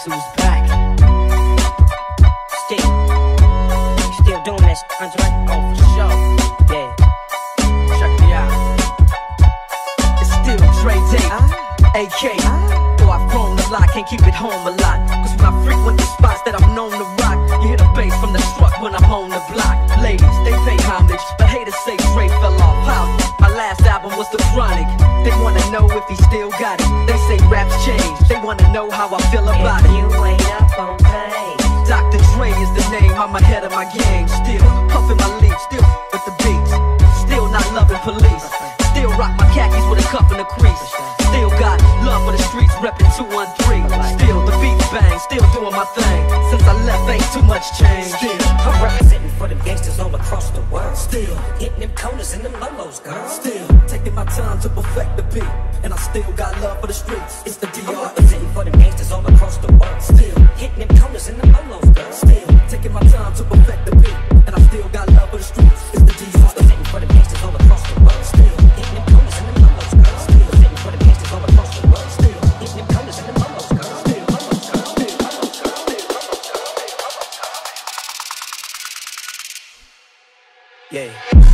who's back. Still doing that, Andre? Oh, for sure. Yeah. Check me out. It's still Dre Day, AK. Oh, I've grown a lot, can't keep it home a lot. Cause when I frequent the spots that I'm known to rock, you hear the bass from the truck when I'm on the block. Ladies, they pay homage, but haters say Dre fell off. How? My last album was The Chronic. They wanna know if he still got it. They say raps change, they wanna know how I feel about it. You ain't up on pain. Dr. Dre is the name, I'm ahead of my game. Still puffin' my leaf, still with the beats. Still not loving police. Still rock my khakis with a cuff and a crease. Still got love for the streets, reppin' 213. Still the beats bang, still doing my thing. Since I left, ain't too much change. Still, I'm representing for them gangsters all across the world. Still, hitting them corners and them lolos, girl. Still taking my time to perfect the beat, and I still got love for the streets. It's the D.R.E. I'm representing for them gangsters all across the world. Still hitting them corners and them lolos, girl. Still taking my time to perfect the beat, and I still got love for the streets. It's the D.R.E. Representing for them gangsters all across the world. Still hitting them corners and them lolos, girl. Still representing for them gangsters all across the world. Still hitting them corners and them lolos, girl. Still lolos, girl. Still lolos, girl. Still lolos, girl. Yeah.